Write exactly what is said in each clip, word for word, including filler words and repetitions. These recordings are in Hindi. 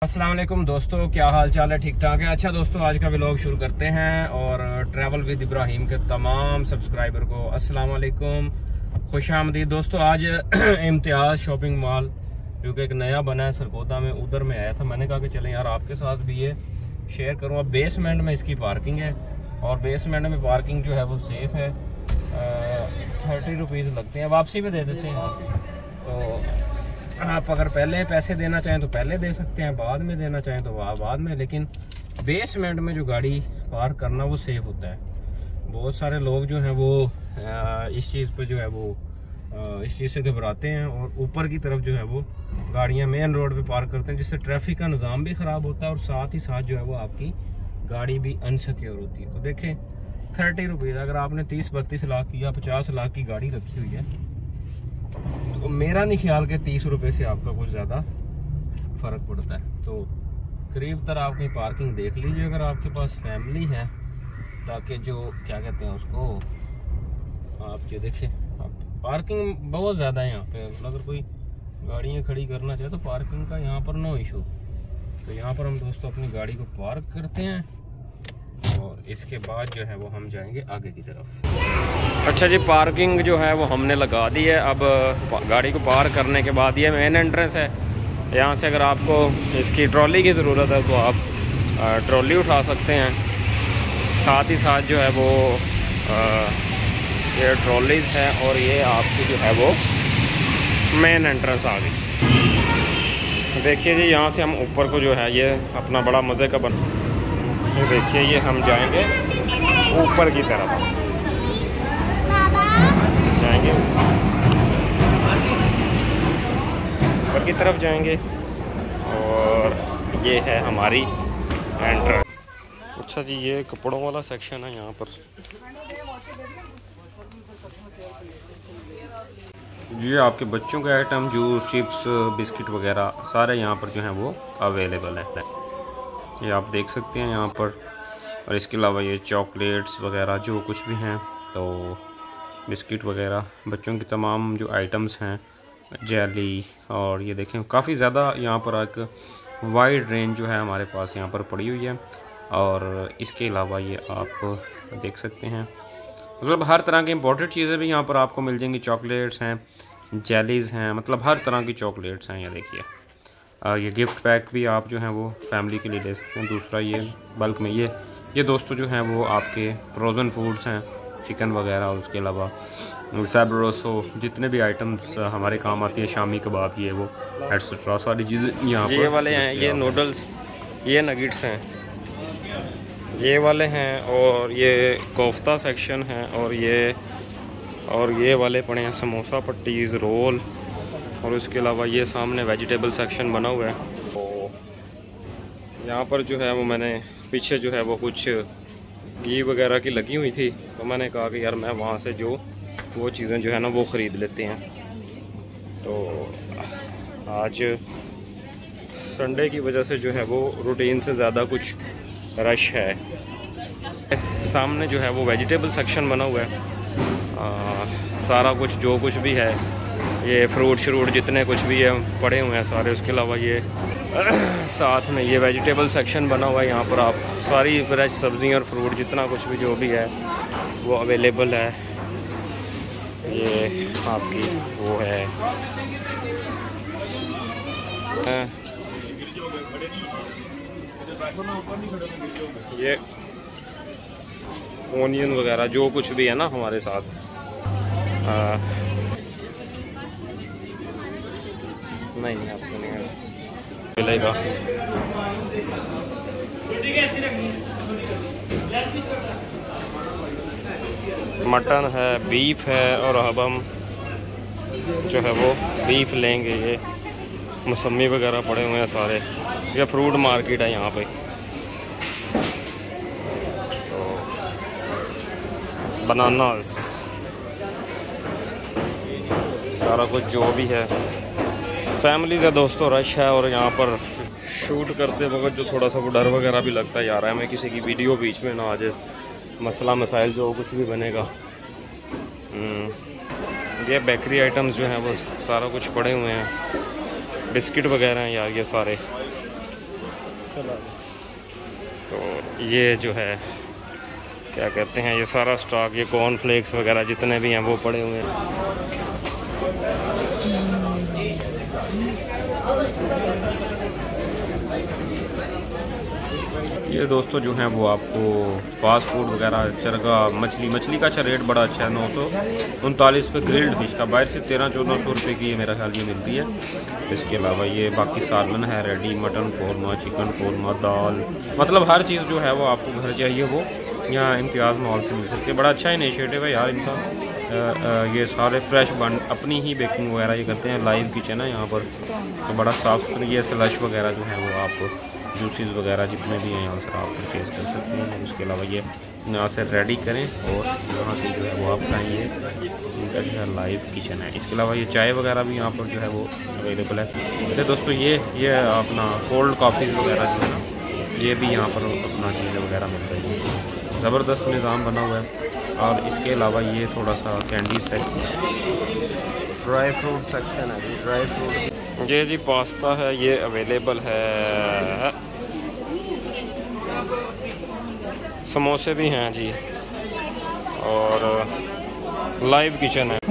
अस्सलाम वालेकुम दोस्तों, क्या हाल चाल है? ठीक ठाक है। अच्छा दोस्तों, आज का व्लॉग शुरू करते हैं और ट्रैवल विद इब्राहिम के तमाम सब्सक्राइबर को अस्सलाम वालेकुम, खुश आमदीद। दोस्तों आज इम्तियाज़ शॉपिंग मॉल जो कि एक नया बना है सरगोदा में, उधर में आया था। मैंने कहा कि चलें यार आपके साथ भी ये शेयर करूँ। अब बेसमेंट में इसकी पार्किंग है और बेसमेंट में पार्किंग जो है वो सेफ है। थर्टी रुपीज़ लगते हैं, वापसी में दे देते हैं। तो आप अगर पहले पैसे देना चाहें तो पहले दे सकते हैं, बाद में देना चाहें तो बाद में, लेकिन बेसमेंट में जो गाड़ी पार्क करना वो सेफ होता है। बहुत सारे लोग जो हैं वो इस चीज़ पे जो है वो इस चीज़ से घबराते हैं और ऊपर की तरफ जो है वो गाड़ियां मेन रोड पे पार्क करते हैं, जिससे ट्रैफिक का निज़ाम भी ख़राब होता है और साथ ही साथ जो है वो आपकी गाड़ी भी अनसिक्योर होती है। तो देखें, थर्टी रुपीज़ अगर आपने तीस बत्तीस लाख की या पचास लाख की गाड़ी रखी हुई है तो मेरा नहीं ख्याल के तीस रुपए से आपका कुछ ज़्यादा फ़र्क पड़ता है। तो करीब तरह आप कहीं पार्किंग देख लीजिए अगर आपके पास फैमिली है, ताकि जो क्या कहते हैं उसको, आप जो देखें आप पार्किंग बहुत ज़्यादा है यहाँ पे। अगर कोई गाड़ियाँ खड़ी करना चाहे तो पार्किंग का यहाँ पर नो इशू। तो यहाँ पर हम दोस्तों अपनी गाड़ी को पार्क करते हैं और इसके बाद जो है वो हम जाएंगे आगे की तरफ। अच्छा जी, पार्किंग जो है वो हमने लगा दी है। अब गाड़ी को पार्क करने के बाद ये मेन एंट्रेंस है। यहाँ से अगर आपको इसकी ट्रॉली की ज़रूरत है तो आप ट्रॉली उठा सकते हैं। साथ ही साथ जो है वो ये ट्रॉलीज़ है और ये आपकी जो है वो मेन एंट्रेंस आ गई। देखिए जी, यहाँ से हम ऊपर को जो है ये अपना बड़ा मज़े का बन, ये देखिए ये हम जाएंगे ऊपर की तरफ, जाएंगे ऊपर की तरफ जाएंगे और ये है हमारी एंट्रेंस। अच्छा जी, ये कपड़ों वाला सेक्शन है। यहाँ पर ये आपके बच्चों के आइटम, जूस, चिप्स, बिस्किट वगैरह सारे यहाँ पर जो हैं वो अवेलेबल है। ये आप देख सकते हैं यहाँ पर। और इसके अलावा ये चॉकलेट्स वगैरह जो कुछ भी हैं, तो बिस्किट वगैरह बच्चों की तमाम जो आइटम्स हैं, जेली, और ये देखें काफ़ी ज़्यादा यहाँ पर एक वाइड रेंज जो है हमारे पास यहाँ पर पड़ी हुई है। और इसके अलावा ये आप देख सकते हैं, मतलब हर तरह की इम्पोर्टेड चीज़ें भी यहाँ पर आपको मिल जाएंगी। चॉकलेट्स हैं, जेलीज़ हैं, मतलब हर तरह की चॉकलेट्स हैं। ये देखिए, ये गिफ्ट पैक भी आप जो हैं वो फैमिली के लिए ले सकते हैं। दूसरा ये बल्क में ये ये दोस्तों जो हैं वो आपके फ्रोज़न फूड्स हैं, चिकन वगैरह, और उसके अलावा सैब्रोसो, जितने भी आइटम्स हमारे काम आती है, शामी कबाब, ये वो एट्सेट्रा सारी चीज़ें यहाँ पर। ये वाले हैं, ये नूडल्स, ये नगेट्स हैं, ये वाले हैं, और ये कोफ्ता सेक्शन है, और ये और ये वाले पड़े हैं समोसा पट्टीज़, रोल, और उसके अलावा ये सामने वेजिटेबल सेक्शन बना हुआ है। तो यहाँ पर जो है वो मैंने पीछे जो है वो कुछ घी वगैरह की लगी हुई थी, तो मैंने कहा कि यार मैं वहाँ से जो वो चीज़ें जो है ना वो ख़रीद लेते हैं। तो आज संडे की वजह से जो है वो रूटीन से ज़्यादा कुछ रश है। सामने जो है वो वेजिटेबल सेक्शन बना हुआ है। आ, सारा कुछ जो कुछ भी है, ये फ्रूट श्रूट जितने कुछ भी है पड़े हुए हैं सारे। उसके अलावा ये साथ में ये वेजिटेबल सेक्शन बना हुआ है। यहाँ पर आप सारी फ्रेश सब्ज़ी और फ्रूट जितना कुछ भी जो भी है वो अवेलेबल है। ये आपकी वो है, ये ओनियन वगैरह जो कुछ भी है ना हमारे साथ। आ, नहीं आपको नहीं मिलेगा। मटन है, बीफ है, और अब हम जो है वो बीफ लेंगे। ये मौसमी वगैरह पड़े हुए हैं सारे। ये फ्रूट मार्केट है यहाँ पे। तो बनानास, सारा कुछ जो भी है, फैमिली से दोस्तों रश है। और यहाँ पर शूट करते वक्त जो थोड़ा सा वो डर वगैरह भी लगता है, यार है मैं किसी की वीडियो बीच में ना आ जाए, मसला मसाइल जो कुछ भी बनेगा। ये बेकरी आइटम्स जो हैं वो सारा कुछ पड़े हुए हैं, बिस्किट वगैरह हैं यार ये सारे। तो ये जो है क्या कहते हैं, ये सारा स्टॉक, ये कॉर्नफ्लेक्स वगैरह जितने भी हैं वो पड़े हुए हैं। ये दोस्तों जो हैं वो आपको फास्ट फूड वगैरह, चरगा मछली मछली का अच्छा रेट बड़ा अच्छा है, नौ सौ उनतालीस पे ग्रिल्ड फिश का, बाहर से तेरह चौदह सौ रुपये की ये मेरा ख्याल ये मिलती है। इसके अलावा ये बाकी सालन है ready, mutton korma, chicken korma, दाल, मतलब हर चीज़ जो है वो आपको घर चाहिए वो यहाँ इम्तियाज़ मॉल से मिल सकती है। बड़ा अच्छा इनिशिएटिव है यार इनका। आ, आ, ये सारे फ्रेश बन अपनी ही बेकिंग वगैरह ये करते हैं, लाइव किचन है यहाँ पर, तो बड़ा साफ़ सुथरा। ये स्लश वगैरह जो है वो आप जूसेस वगैरह जितने भी हैं यहाँ से आप परचेज़ कर सकते हैं। उसके अलावा ये यहाँ से रेडी करें और यहाँ से जो है वो आप खाएँगे, इनका जो है लाइव किचन है। इसके अलावा ये चाय वगैरह भी यहाँ पर जो है वो अवेलेबल है। अच्छा दोस्तों, ये ये अपना कोल्ड कॉफ़ी वगैरह जो है ना, ये भी यहाँ पर अपना चीज़ें वगैरह मिल रही है। ज़बरदस्त निज़ाम बना हुआ है। और इसके अलावा ये थोड़ा सा candy section, dry fruit section है, ड्राई फ्रूट। ये जी पास्ता है, ये अवेलेबल है। समोसे भी हैं जी, और लाइव किचन है।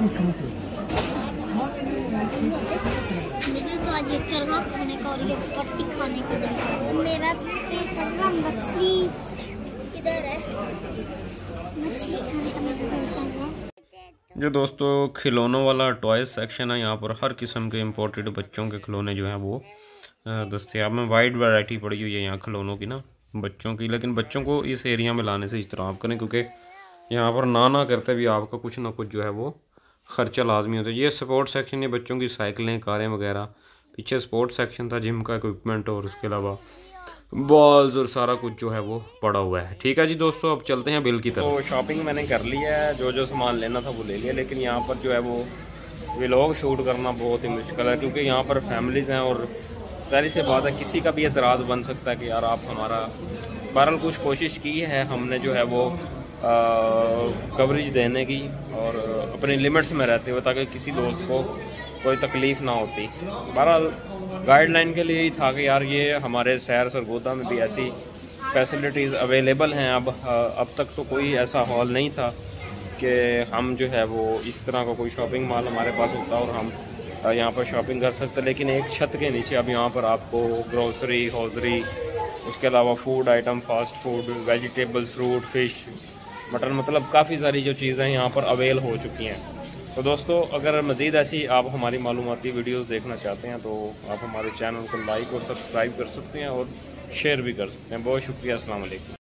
मुझे तो आज ये चरगा खाने का और ये पट्टी खाने का दिल है। मेरा मछली इधर है, मछली खाने का मैं बोलता हूँ। जो दोस्तों खिलौनों वाला टॉयज सेक्शन है, यहाँ पर हर किस्म के इम्पोर्टेड बच्चों के खिलौने जो हैं वो दस्तयाब में। वाइड वैरायटी पड़ी हुई है यहाँ खिलौनों की ना बच्चों की, लेकिन बच्चों को इस एरिया में लाने से इज्तनाब करें, क्योंकि यहाँ पर ना ना करते भी आपका कुछ ना कुछ जो है वो ख़र्चा लाजमी होता है। ये स्पोर्ट्स सेक्शन है, बच्चों की साइकिलें, कारें वगैरह। पीछे स्पोर्ट्स सेक्शन था, जिम का इक्विपमेंट और उसके अलावा बॉल्स और सारा कुछ जो है वो पड़ा हुआ है। ठीक है जी दोस्तों, अब चलते हैं बिल की तरफ। तो शॉपिंग मैंने कर लिया है, जो जो सामान लेना था वो ले लिया, लेकिन यहाँ पर जो है वो व्लॉग शूट करना बहुत ही मुश्किल है, क्योंकि यहाँ पर फैमिलीज़ हैं और जाहिर सी बात है किसी का भी एतराज़ बन सकता है कि यार आप हमारा। बहरहाल कुछ कोशिश की है हमने जो है वो कवरेज देने की, और अपनी लिमिट्स में रहते हुए, ताकि किसी दोस्त को कोई तकलीफ़ ना होती। बहरहाल गाइडलाइन के लिए ही था कि यार ये हमारे सैर सरगोदा में भी ऐसी फैसिलिटीज़ अवेलेबल हैं। अब अब तक तो कोई ऐसा हॉल नहीं था कि हम जो है वो इस तरह का कोई शॉपिंग मॉल हमारे पास होता और हम यहाँ पर शॉपिंग कर सकते, लेकिन एक छत के नीचे अब यहाँ पर आपको ग्रोसरी, हॉजरी, उसके अलावा food item, fast food, vegetables, fruit, fish, mutton, मतलब काफ़ी सारी जो चीज़ें यहाँ पर अवेल हो चुकी हैं। तो दोस्तों, अगर मज़ीद ऐसी आप हमारी मालूमाती वीडियोस देखना चाहते हैं तो आप हमारे चैनल को लाइक और सब्सक्राइब कर सकते हैं और शेयर भी कर सकते हैं। बहुत शुक्रिया, अस्सलाम वालेकुम।